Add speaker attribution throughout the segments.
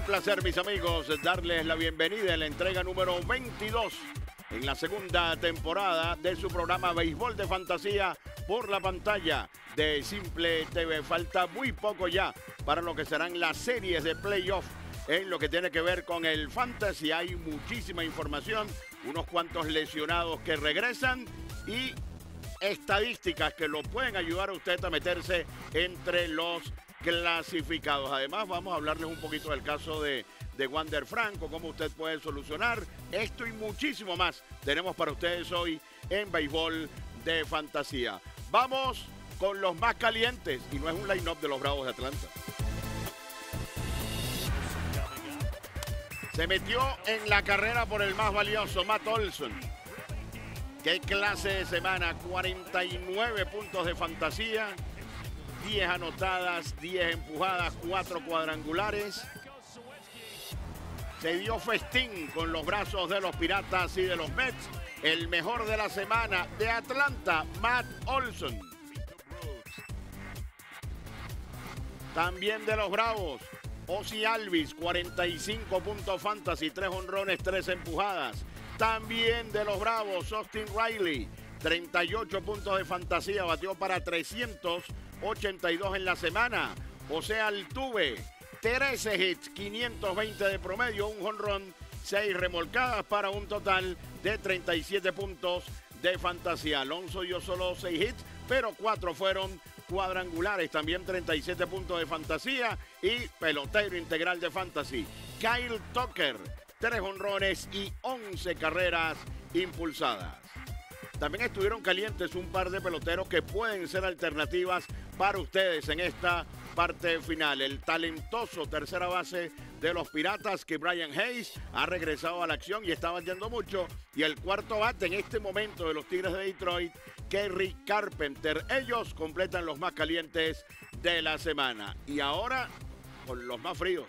Speaker 1: placer, mis amigos, darles la bienvenida en la entrega número 22 en la segunda temporada de su programa Béisbol de Fantasía por la pantalla de Simple TV. Falta muy poco ya para lo que serán las series de playoff en lo que tiene que ver con el fantasy. Hay muchísima información, unos cuantos lesionados que regresan y estadísticas que lo pueden ayudar a usted a meterse entre los clasificados. Además, vamos a hablarles un poquito del caso de Wander Franco, cómo usted puede solucionar esto y muchísimo más tenemos para ustedes hoy en Béisbol de Fantasía. Vamos con los más calientes y no es un line-up de los Bravos de Atlanta. Se metió en la carrera por el más valioso, Matt Olson. Qué clase de semana, 49 puntos de fantasía, 10 anotadas, 10 empujadas, 4 cuadrangulares. Se dio festín con los brazos de los Piratas y de los Mets. El mejor de la semana de Atlanta, Matt Olson. También de los Bravos, Ozzie Albies, 45 puntos fantasy, 3 honrones, 3 empujadas. También de los Bravos, Austin Riley, 38 puntos de fantasía, batió para 382 en la semana. José Altuve, 13 hits, 520 de promedio, un jonrón, 6 remolcadas para un total de 37 puntos de fantasía. Alonso dio solo 6 hits, pero 4 fueron cuadrangulares, también 37 puntos de fantasía y pelotero integral de fantasy. Kyle Tucker, 3 jonrones y 11 carreras impulsadas. También estuvieron calientes un par de peloteros que pueden ser alternativas para ustedes en esta parte final. El talentoso tercera base de los Piratas, que Brian Hayes, ha regresado a la acción y está bateando mucho. Y el cuarto bate en este momento de los Tigres de Detroit, Kerry Carpenter. Ellos completan los más calientes de la semana. Y ahora con los más fríos.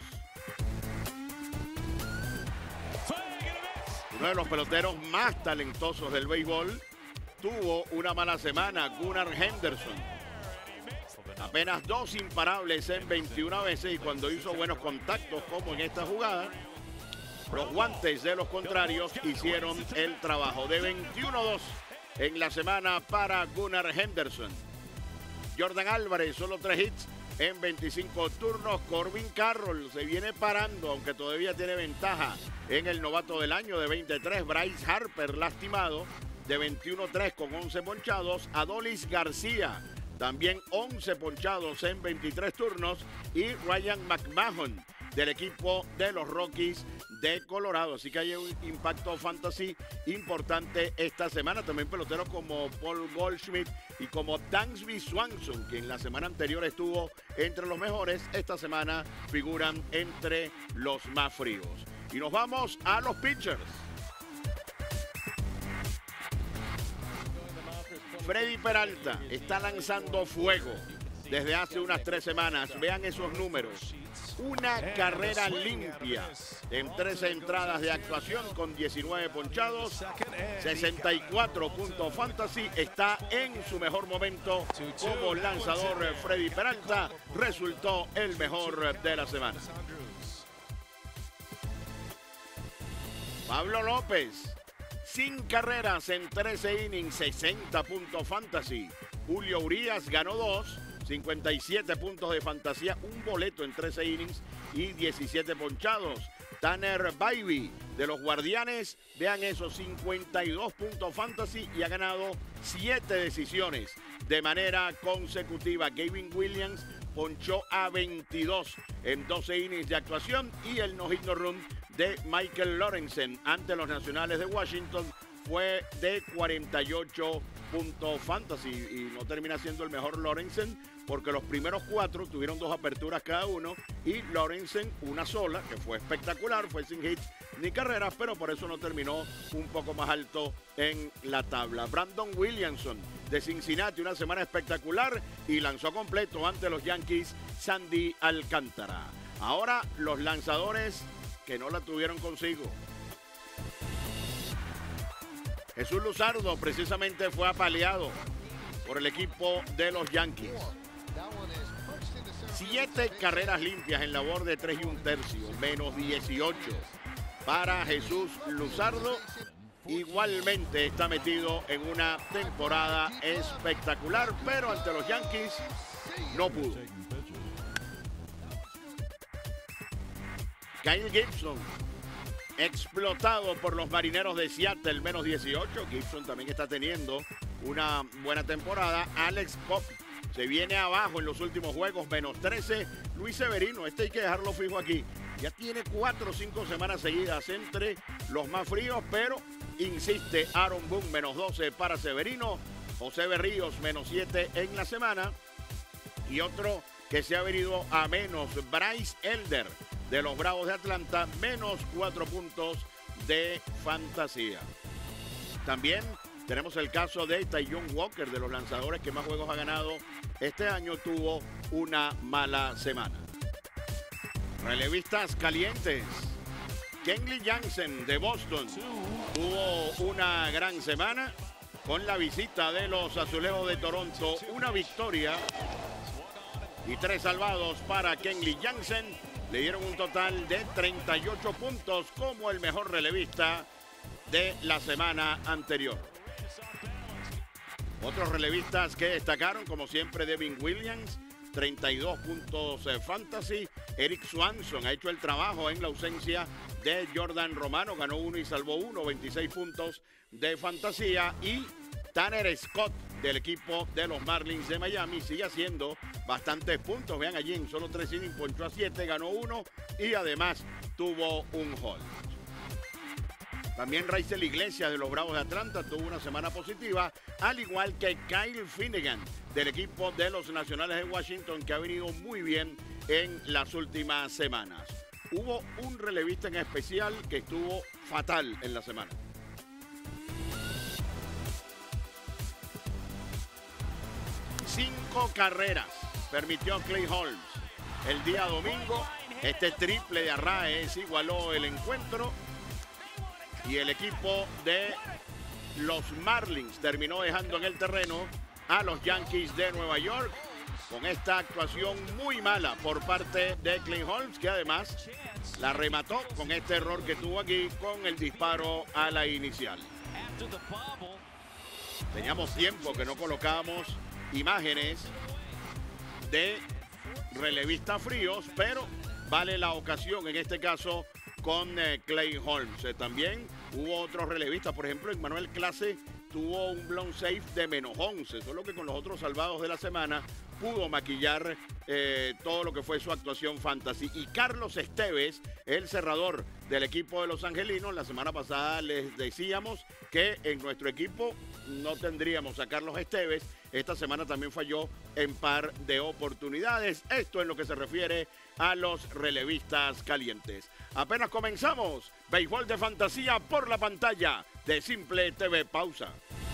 Speaker 1: Uno de los peloteros más talentosos del béisbol tuvo una mala semana, Gunnar Henderson. Apenas 2 imparables en 21 veces y cuando hizo buenos contactos como en esta jugada, los guantes de los contrarios hicieron el trabajo. De 21-2 en la semana para Gunnar Henderson. Jordan Álvarez, solo 3 hits en 25 turnos. Corbin Carroll se viene parando, aunque todavía tiene ventaja en el novato del año de 23. Bryce Harper, lastimado, de 21-3 con 11 ponchados. Adolis García, también 11 ponchados en 23 turnos. Y Ryan McMahon, del equipo de los Rockies de Colorado. Así que hay un impacto fantasy importante esta semana. También peloteros como Paul Goldschmidt y como Dansby Swanson, que en la semana anterior estuvo entre los mejores, esta semana figuran entre los más fríos. Y nos vamos a los pitchers. Freddy Peralta está lanzando fuego desde hace unas 3 semanas. Vean esos números. Una carrera limpia en 13 entradas de actuación con 19 ponchados, 64 puntos fantasy. Está en su mejor momento como lanzador. Freddy Peralta resultó el mejor de la semana. Pablo López, sin carreras en 13 innings, 60 puntos fantasy. Julio Urías ganó 2, 57 puntos de fantasía, un boleto en 13 innings y 17 ponchados. Tanner Bybee de los Guardianes, vean esos 52 puntos fantasy y ha ganado 7 decisiones de manera consecutiva. Gavin Williams ponchó a 22 en 12 innings de actuación y el no-hit no run de Michael Lorenzen ante los Nacionales de Washington fue de 48 puntos fantasy y no termina siendo el mejor Lorenzen porque los primeros 4 tuvieron 2 aperturas cada uno y Lorenzen una sola, que fue espectacular, fue sin hits ni carreras, pero por eso no terminó un poco más alto en la tabla. Brandon Williamson de Cincinnati, una semana espectacular y lanzó completo ante los Yankees, Sandy Alcántara. Ahora los lanzadores que no la tuvieron consigo. Jesús Luzardo precisamente fue apaleado por el equipo de los Yankees. 7 carreras limpias en labor de 3 1/3, menos 18 para Jesús Luzardo. Igualmente está metido en una temporada espectacular, pero ante los Yankees no pudo. Kyle Gibson, explotado por los Marineros de Seattle, menos 18. Gibson también está teniendo una buena temporada. Alex Cobb se viene abajo en los últimos juegos, menos 13. Luis Severino, este hay que dejarlo fijo aquí. Ya tiene 4 o 5 semanas seguidas entre los más fríos, pero insiste Aaron Boone, menos 12 para Severino. José Berríos, menos 7 en la semana. Y otro que se ha venido a menos, Bryce Elder, de los Bravos de Atlanta, menos 4 puntos de fantasía. También tenemos el caso de Taijuan Walker, de los lanzadores que más juegos ha ganado este año, tuvo una mala semana. Relevistas calientes. Kenley Jansen de Boston tuvo una gran semana con la visita de los Azulejos de Toronto. Una victoria y 3 salvados para Kenley Jansen. Le dieron un total de 38 puntos como el mejor relevista de la semana anterior. Otros relevistas que destacaron, como siempre, Devin Williams, 32 puntos fantasy. Eric Swanson ha hecho el trabajo en la ausencia de Jordan Romano, ganó 1 y salvó 1, 26 puntos de fantasía. Y Tanner Scott, del equipo de los Marlins de Miami, sigue haciendo bastantes puntos. Vean allí, en solo 3 innings ponchó a 7, ganó 1 y además tuvo un hold. También Raisel Iglesias de los Bravos de Atlanta tuvo una semana positiva, al igual que Kyle Finnegan del equipo de los Nacionales de Washington, que ha venido muy bien en las últimas semanas. Hubo un relevista en especial que estuvo fatal en la semana. Cinco carreras permitió Clay Holmes el día domingo. Este triple de Arraez igualó el encuentro. Y el equipo de los Marlins terminó dejando en el terreno a los Yankees de Nueva York con esta actuación muy mala por parte de Clay Holmes, que además la remató con este error que tuvo aquí con el disparo a la inicial. Teníamos tiempo que no colocábamos imágenes de relevistas fríos, pero vale la ocasión en este caso con Clay Holmes. También hubo otros relevistas, por ejemplo, Emmanuel Clase tuvo un blown safe de menos 11, solo que con los otros salvados de la semana pudo maquillar todo lo que fue su actuación fantasy. Y Carlos Esteves, el cerrador del equipo de los Angelinos, la semana pasada les decíamos que en nuestro equipo no tendríamos a Carlos Esteves. Esta semana también falló en par de oportunidades. Esto en lo que se refiere a los relevistas calientes. Apenas comenzamos, béisbol de fantasía por la pantalla de Simple TV. Pausa.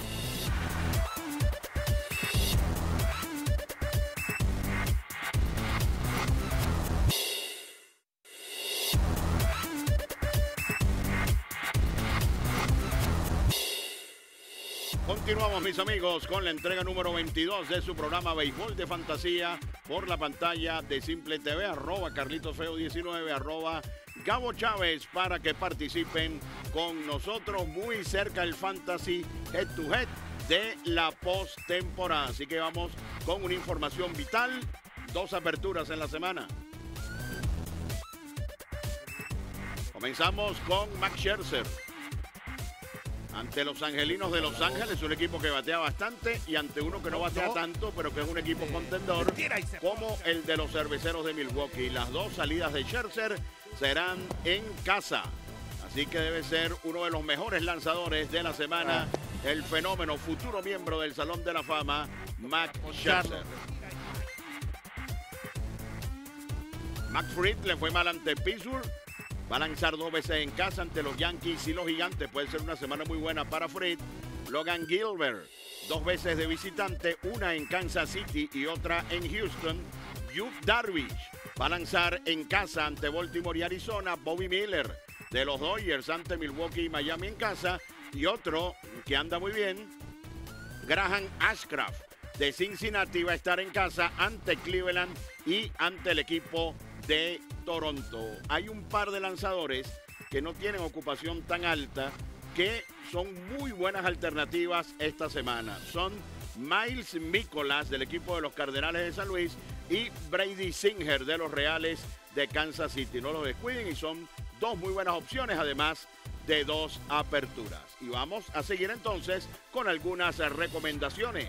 Speaker 1: Continuamos, mis amigos, con la entrega número 22 de su programa Béisbol de Fantasía por la pantalla de Simple TV, @CarlitosFeo19, @Gabo Chávez, para que participen con nosotros. Muy cerca el Fantasy Head to Head de la postemporada. Así que vamos con una información vital. 2 aperturas en la semana. Comenzamos con Max Scherzer ante los Angelinos de Los Ángeles, un equipo que batea bastante, y ante uno que no batea tanto, pero que es un equipo contendor como el de los Cerveceros de Milwaukee. Las 2 salidas de Scherzer serán en casa, así que debe ser uno de los mejores lanzadores de la semana, el fenómeno, futuro miembro del Salón de la Fama, Max Scherzer. Max Fried le fue mal ante Pittsburgh. Va a lanzar 2 veces en casa ante los Yankees y los Gigantes. Puede ser una semana muy buena para Fried. Logan Gilbert, 2 veces de visitante, una en Kansas City y otra en Houston. Yu Darvish va a lanzar en casa ante Baltimore y Arizona. Bobby Miller de los Dodgers ante Milwaukee y Miami en casa. Y otro que anda muy bien, Graham Ashcraft, de Cincinnati va a estar en casa ante Cleveland y ante el equipo de Toronto. Hay un par de lanzadores que no tienen ocupación tan alta, que son muy buenas alternativas esta semana. Son Miles Mikolas del equipo de los Cardenales de San Luis y Brady Singer de los Reales de Kansas City. No los descuiden y son dos muy buenas opciones, además de dos aperturas. Y vamos a seguir entonces con algunas recomendaciones.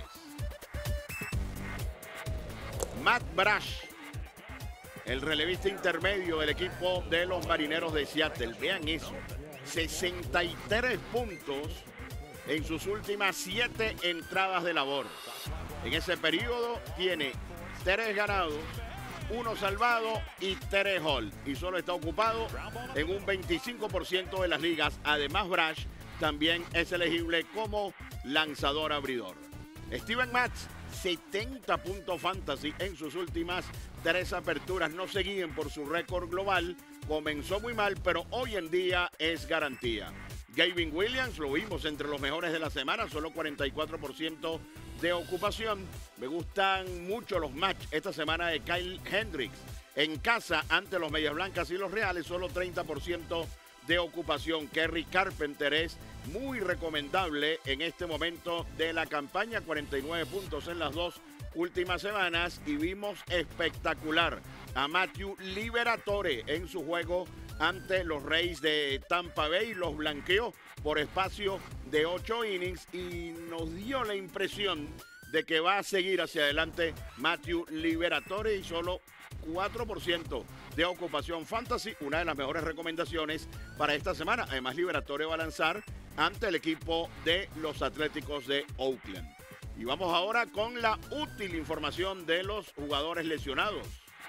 Speaker 1: Matt Brash, el relevista intermedio del equipo de los Marineros de Seattle. Vean eso, 63 puntos en sus últimas 7 entradas de labor. En ese periodo tiene 3 ganados, 1 salvado y 3 hall. Y solo está ocupado en un 25% de las ligas. Además, Brash también es elegible como lanzador abridor. Steven Matz, 70 puntos fantasy en sus últimas 3 aperturas. No se guíen por su récord global. Comenzó muy mal, pero hoy en día es garantía. Gavin Williams, lo vimos entre los mejores de la semana, solo 44% de ocupación. Me gustan mucho los matches esta semana de Kyle Hendricks. En casa, ante los Medias Blancas y los Reales, solo 30% de ocupación. Kerry Carpenter es muy recomendable en este momento de la campaña, 49 puntos en las 2 últimas semanas. Y vimos espectacular a Matthew Liberatore en su juego ante los Rays de Tampa Bay. Los blanqueó por espacio de 8 innings y nos dio la impresión de que va a seguir hacia adelante Matthew Liberatore, y solo 4% de ocupación fantasy, una de las mejores recomendaciones para esta semana. Además, Liberatore va a lanzar ante el equipo de los Atléticos de Oakland. Y vamos ahora con la útil información de los jugadores lesionados.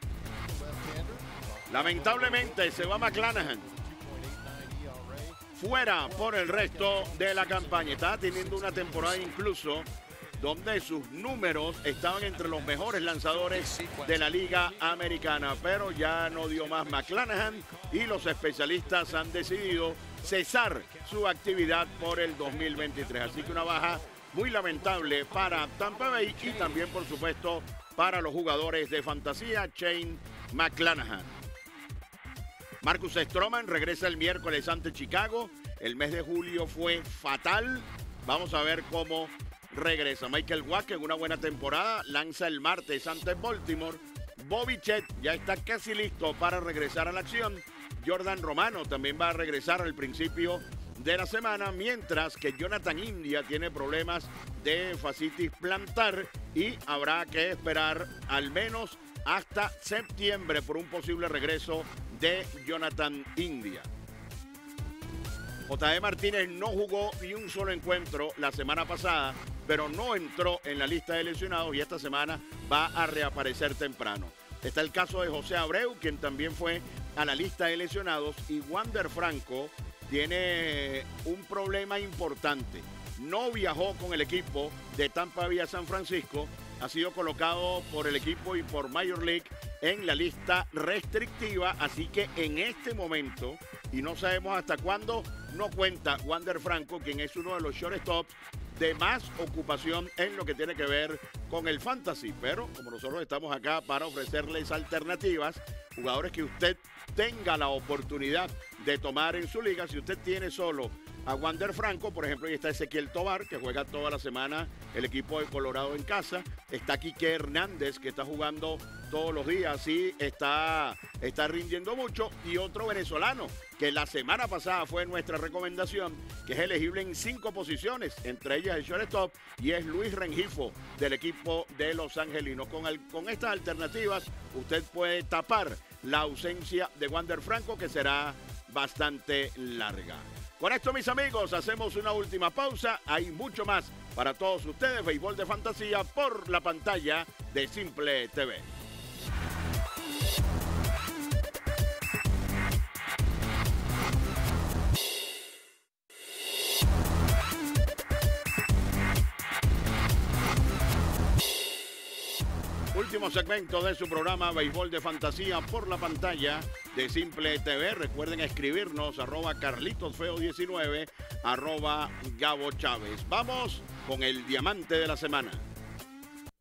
Speaker 1: Lamentablemente se va McClanahan fuera por el resto de la campaña. Estaba teniendo una temporada incluso donde sus números estaban entre los mejores lanzadores de la Liga Americana, pero ya no dio más McClanahan y los especialistas han decidido cesar su actividad por el 2023. Así que una baja muy lamentable para Tampa Bay y también, por supuesto, para los jugadores de fantasía, Shane McClanahan. Marcus Stroman regresa el miércoles ante Chicago. El mes de julio fue fatal. Vamos a ver cómo regresa. Michael Wacha en una buena temporada lanza el martes ante Baltimore. Bobby Chet ya está casi listo para regresar a la acción. Jordan Romano también va a regresar al principio de la semana, mientras que Jonathan India tiene problemas de fascitis plantar y habrá que esperar al menos hasta septiembre por un posible regreso de Jonathan India. J.D. Martínez no jugó ni un solo encuentro la semana pasada, pero no entró en la lista de lesionados y esta semana va a reaparecer temprano. Está el caso de José Abreu, quien también fue a la lista de lesionados, y Wander Franco tiene un problema importante. No viajó con el equipo de Tampa Bay a San Francisco, ha sido colocado por el equipo y por Major League en la lista restrictiva, así que en este momento, y no sabemos hasta cuándo, no cuenta Wander Franco, quien es uno de los shortstops de más ocupación en lo que tiene que ver con el fantasy. Pero como nosotros estamos acá para ofrecerles alternativas, jugadores que usted tenga la oportunidad de tomar en su liga. Si usted tiene solo a Wander Franco, por ejemplo, ahí está Ezequiel Tovar, que juega toda la semana el equipo de Colorado en casa. Está Quique Hernández, que está jugando todos los días y está rindiendo mucho. Y otro venezolano, que la semana pasada fue nuestra recomendación, que es elegible en 5 posiciones, entre ellas el shortstop, y es Luis Rengifo, del equipo de Los Angelinos. Con estas alternativas, usted puede tapar la ausencia de Wander Franco, que será bastante larga. Con esto, mis amigos, hacemos una última pausa. Hay mucho más para todos ustedes. Béisbol de fantasía por la pantalla de Simple TV. Último segmento de su programa Béisbol de Fantasía por la pantalla de Simple TV. Recuerden escribirnos @carlitosfeo19, @Gabo Chávez. Vamos con el diamante de la semana.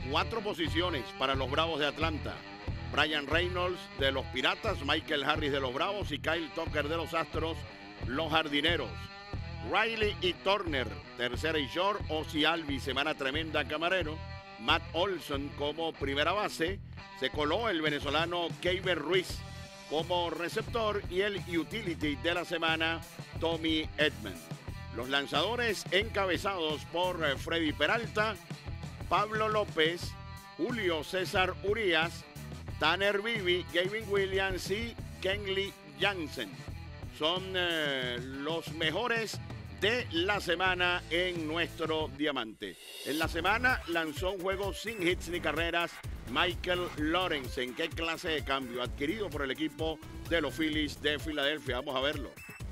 Speaker 1: 4 posiciones para los Bravos de Atlanta. Brian Reynolds de los Piratas, Michael Harris de los Bravos y Kyle Tucker de los Astros, los Jardineros. Riley y Turner, tercera y short. Ozzie Albies, semana tremenda, camarero. Matt Olson como primera base. Se coló el venezolano Keiber Ruiz como receptor y el utility de la semana, Tommy Edman. Los lanzadores encabezados por Freddy Peralta, Pablo López, Julio César Urías, Tanner Bibee, Gavin Williams y Kenley Jansen. Son los mejores de la semana en nuestro diamante. En la semana lanzó un juego sin hits ni carreras Michael Lorenzen. ¿Qué clase de cambio? Adquirido por el equipo de los Phillies de Filadelfia. Vamos a verlo.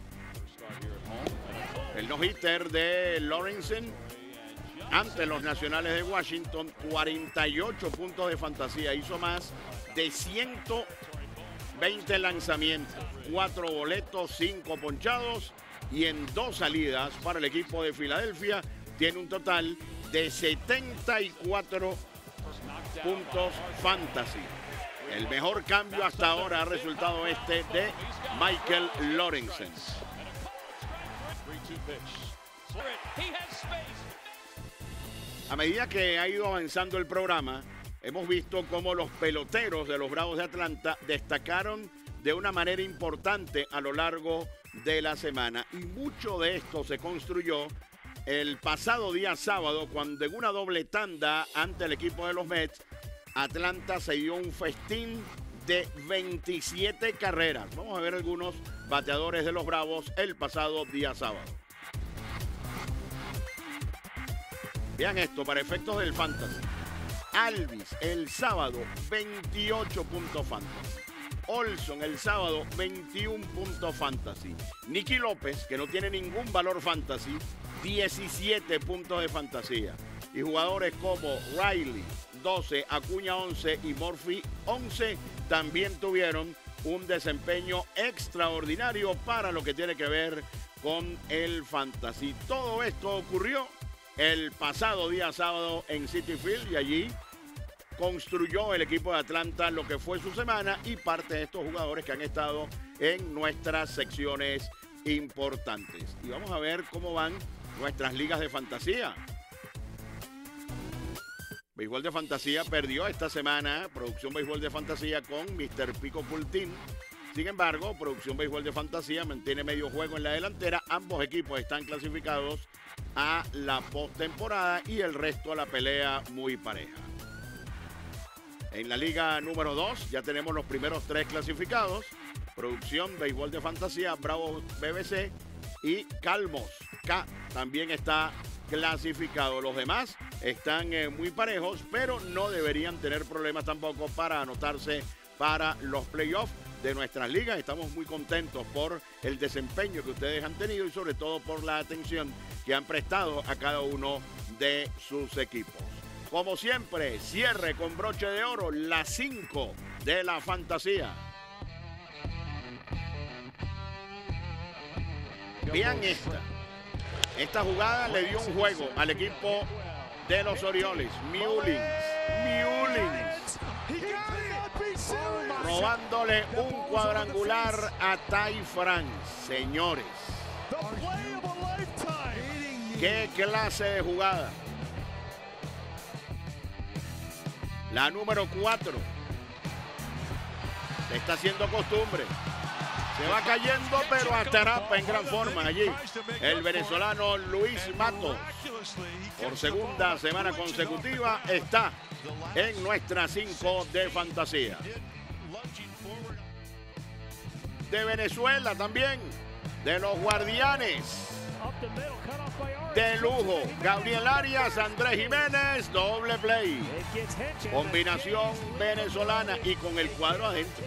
Speaker 1: El no-hitter de Lorenzen ante los Nacionales de Washington, 48 puntos de fantasía. Hizo más de 120 lanzamientos, 4 boletos, 5 ponchados y en 2 salidas para el equipo de Filadelfia. Tiene un total de 74 puntos fantasy. El mejor cambio hasta ahora ha resultado este de Michael Lorenzen. A medida que ha ido avanzando el programa, hemos visto cómo los peloteros de los Bravos de Atlanta destacaron de una manera importante a lo largo de la semana. Y mucho de esto se construyó el pasado día sábado, cuando en una doble tanda ante el equipo de los Mets, Atlanta se dio un festín de 27 carreras. Vamos a ver algunos bateadores de los Bravos el pasado día sábado. Vean esto para efectos del fantasy. Albies el sábado, 28 puntos fantasy. Olson el sábado, 21 puntos fantasy. Nicky López, que no tiene ningún valor fantasy, 17 puntos de fantasía. Y jugadores como Riley, 12, Acuña 11 y Murphy 11 también tuvieron un desempeño extraordinario para lo que tiene que ver con el fantasy. Todo esto ocurrió el pasado día sábado en Citi Field y allí construyó el equipo de Atlanta lo que fue su semana y parte de estos jugadores que han estado en nuestras secciones importantes. Y vamos a ver cómo van nuestras ligas de fantasía. Béisbol de Fantasía perdió esta semana, Producción Béisbol de Fantasía con Mr. Pico Pultín. Sin embargo, Producción Béisbol de Fantasía mantiene medio juego en la delantera. Ambos equipos están clasificados a la postemporada y el resto a la pelea muy pareja. En la liga número 2 ya tenemos los primeros 3 clasificados. Producción Béisbol de Fantasía, Bravos BBC y Calmos K también está clasificado. Los demás están muy parejos, pero no deberían tener problemas tampoco para anotarse para los playoffs de nuestras ligas. Estamos muy contentos por el desempeño que ustedes han tenido y sobre todo por la atención que han prestado a cada uno de sus equipos. Como siempre, cierre con broche de oro, la 5 de la fantasía. Vean esta. Esta jugada le dio un juego al equipo de los Orioles. Mullins robándole un cuadrangular a Ty France. Señores, qué clase de jugada. La número 4 se está haciendo costumbre. Se va cayendo, pero atrapa en gran forma allí el venezolano Luis Matos. Por segunda semana consecutiva está en nuestra 5 de fantasía. De Venezuela también, de los Guardianes. De lujo, Gabriel Arias, Andrés Jiménez, doble play. Combinación venezolana y con el cuadro adentro.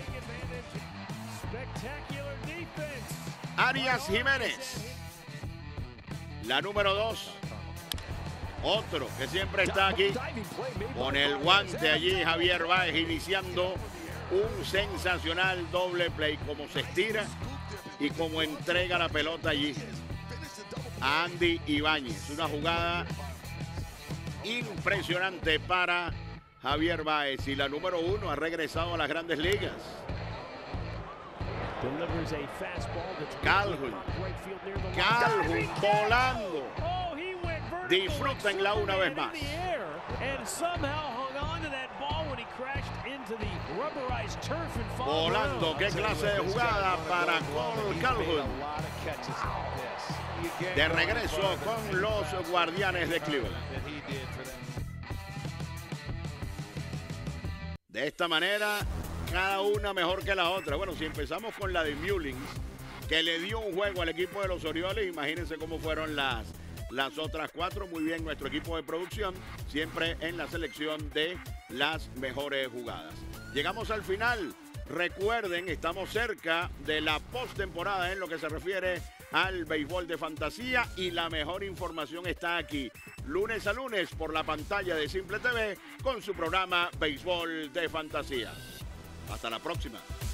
Speaker 1: Arias Jiménez. La número 2. Otro que siempre está aquí. Con el guante allí, Javier Báez iniciando un sensacional doble play. Como se estira y como entrega la pelota allí a Andy Ibáñez. Una jugada impresionante para Javier Báez, y la número 1 ha regresado a las grandes ligas. Calhoun volando. Disfrútenla una vez más. Volando, qué clase de jugada para Cole Calhoun. De regreso con los Guardianes de Cleveland. De esta manera, cada una mejor que la otra. Bueno, si empezamos con la de Mullins, que le dio un juego al equipo de los Orioles, imagínense cómo fueron las otras 4. Muy bien, nuestro equipo de producción, siempre en la selección de las mejores jugadas. Llegamos al final. Recuerden, estamos cerca de la postemporada en lo que se refiere al béisbol de fantasía, y la mejor información está aquí, lunes a lunes, por la pantalla de Simple TV, con su programa Béisbol de Fantasía. Hasta la próxima.